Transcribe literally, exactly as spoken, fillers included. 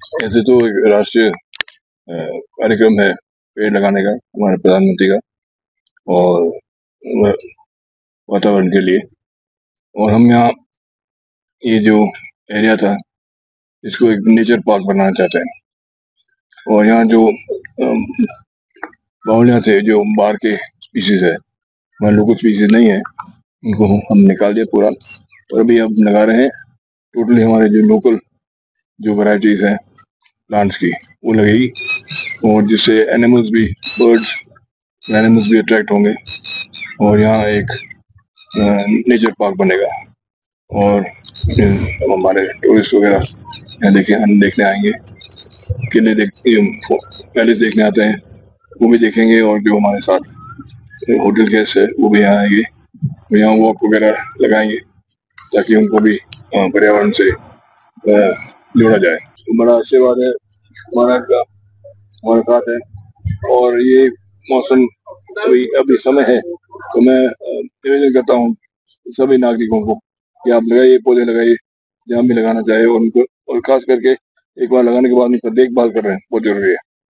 ऐसे तो एक राष्ट्रीय अ, कार्यक्रम है पेड़ लगाने का हमारे प्रधानमंत्री का और व वातावरण के लिए और हम यहाँ ये जो एरिया था इसको एक नेचर पार्क बनाना चाहते हैं और यहाँ जो अम, बावलियाँ थे जो बाहर के स्पीशीज है हमारे लोकल स्पीशीज नहीं है उनको हम निकाल दिया पूरा और अभी हम लगा रहे हैं टोटली हमारे जो लोकल जो वैरायटीज हैं प्लांट्स की वो लगेगी और जिससे एनिमल्स भी बर्ड्स एनिमल्स भी अट्रैक्ट होंगे और यहाँ एक नेचर पार्क बनेगा और अ, हमारे टूरिस्ट वगैरह यहाँ देखे हम देखने आएंगे किले देख पैलेस देखने आते हैं वो भी देखेंगे और जो हमारे साथ होटल गेस्ट है वो भी यहाँ आएंगे तो यहाँ वॉक वगैरह लगाएंगे ताकि उनको भी अ, पर्यावरण से अ, जोड़ा जाए तो बड़ा आशीर्वाद है हमारा का हमारे साथ है और ये मौसम अभी अभी समय है तो मैं अ, निवेदन करता हूँ सभी नागरिकों को कि आप लगाइए पौधे लगाइए जहाँ भी लगाना चाहे और उनको और खास करके एक बार लगाने के बाद उनका देखभाल कर रहे हैं बहुत जरूरी है।